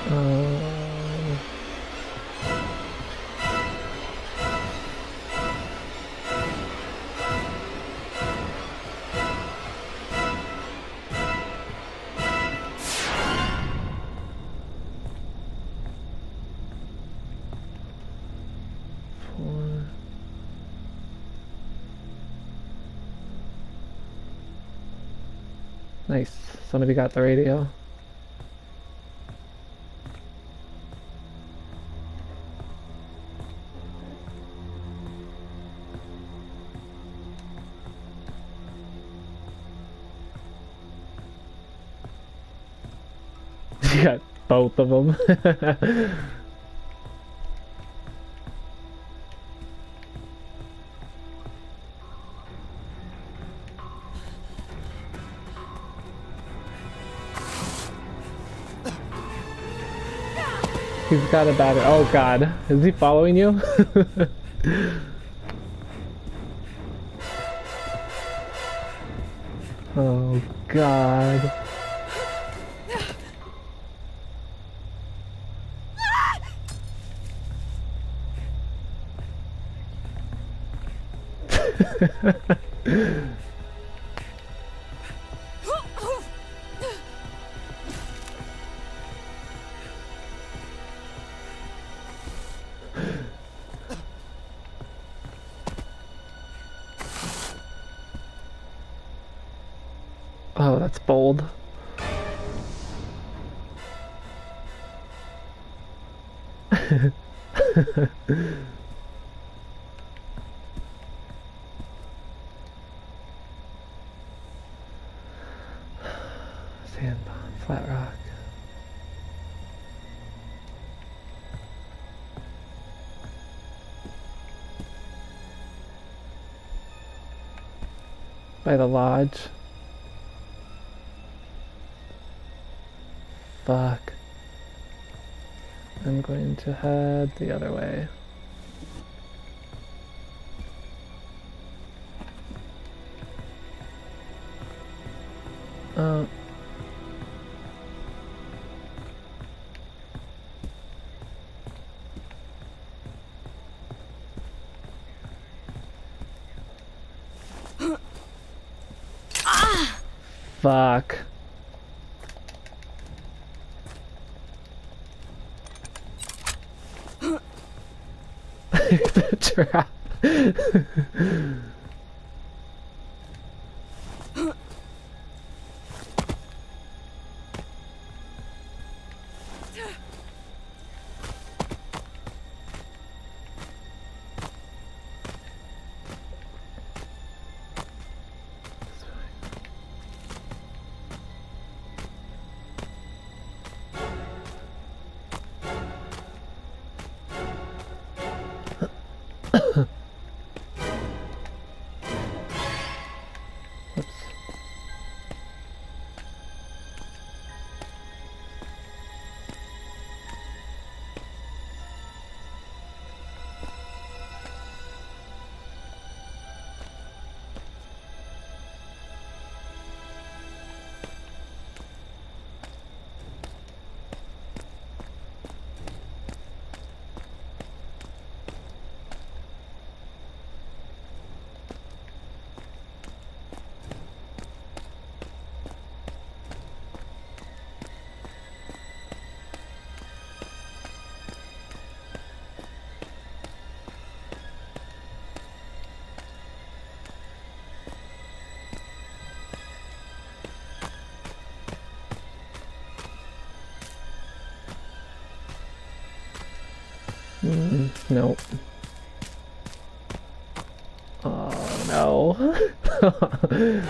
Um, four. Nice. Somebody got the radio. You got both of them. He's got a battery. Oh god. Is he following you? Oh god. Oh, that's bold. Sand pond, flat rock. By the lodge. Fuck. I'm going to head the other way. Uh. Fuck. The trap. Nope. Oh no.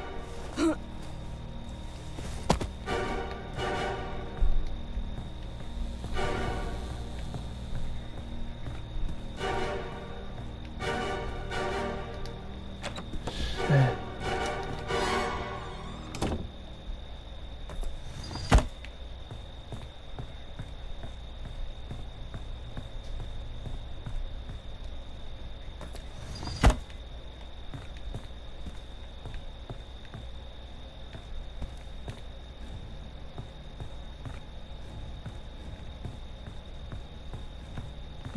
Shit.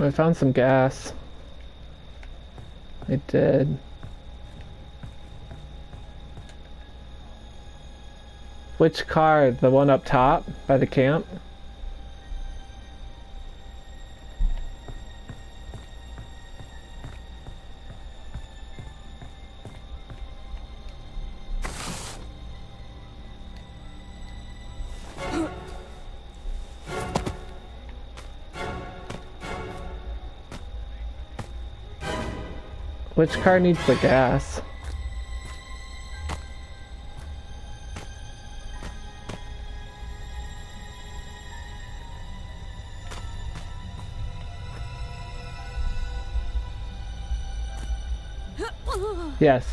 I found some gas. I did. Which car? The one up top by the camp? Which car needs the gas? Yes.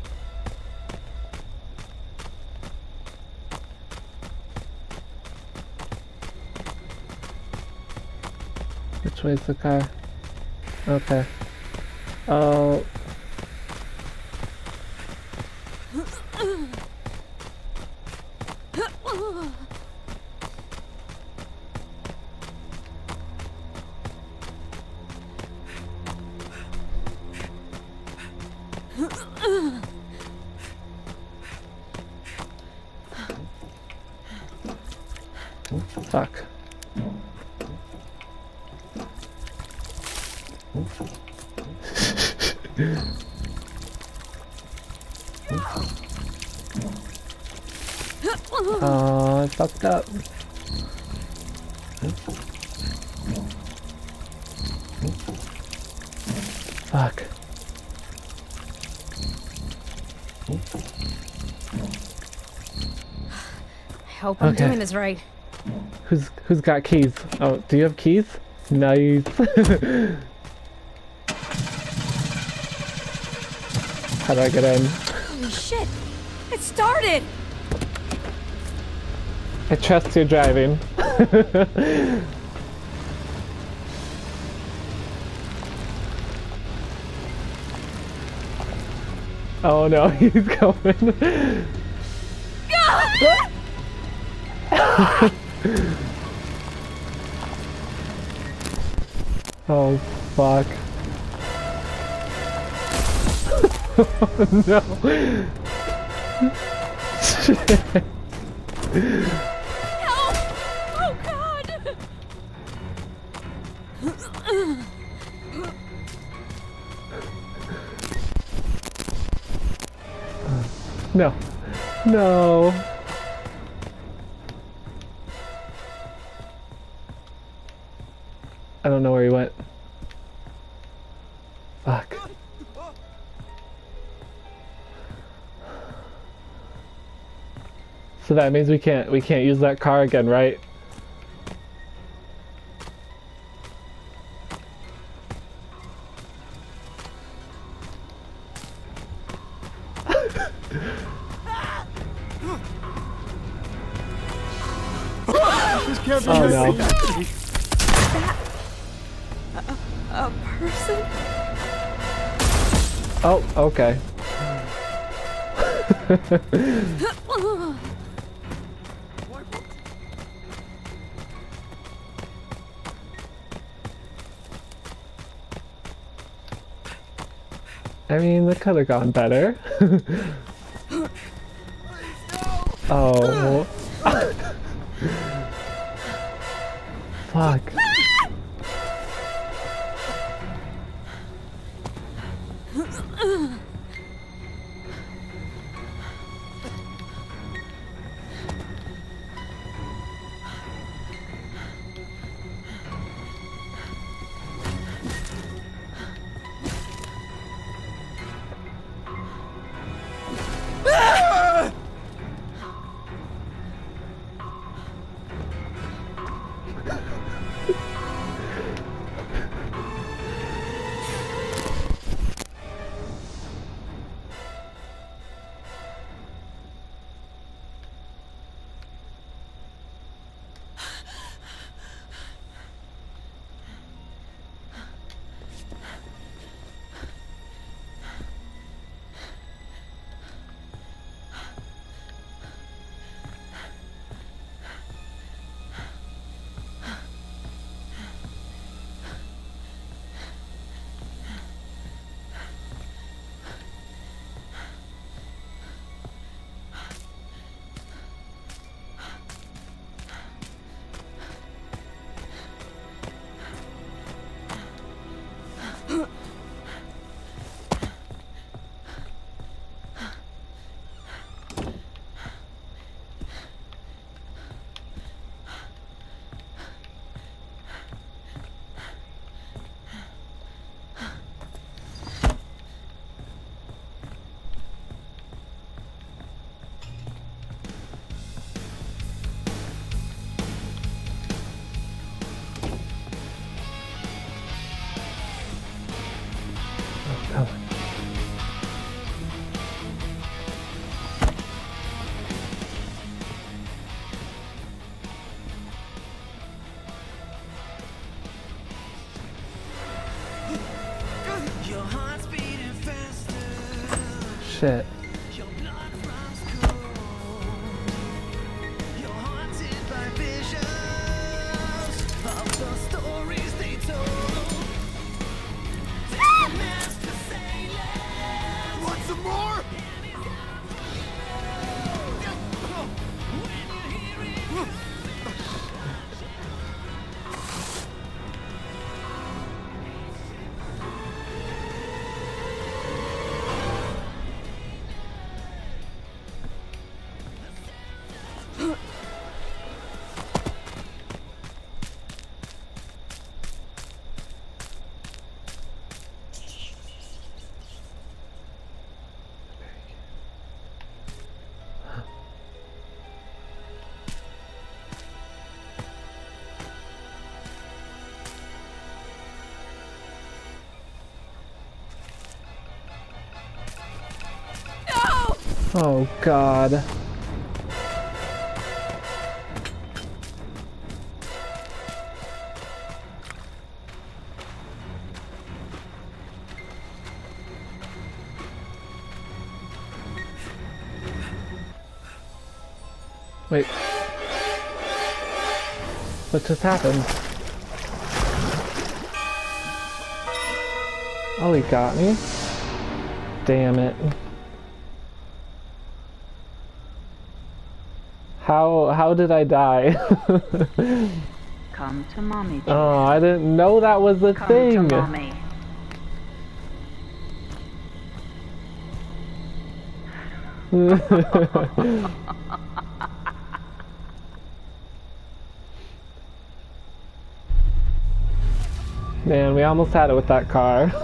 Which way's the car? Okay. Oh. Fuck. Oh, I fucked up. Fuck. I hope I'm doing this right. Who's got keys? Oh, do you have keys? Nice. How do I get in? Holy shit! It started! I trust your driving. Oh no, he's coming. Oh fuck. Oh no. Shit. Help! Oh god! No. No. I don't know where he went. Fuck. So that means we can't use that car again, right? Oh no. A person? Oh, okay. I mean, that could have gone better. Oh. Fuck. shit. Oh god. Wait. What just happened? Oh, he got me? Damn it. How did I die? Come to mommy. Jack. Oh, I didn't know that was a thing. Come to mommy. Man, we almost had it with that car.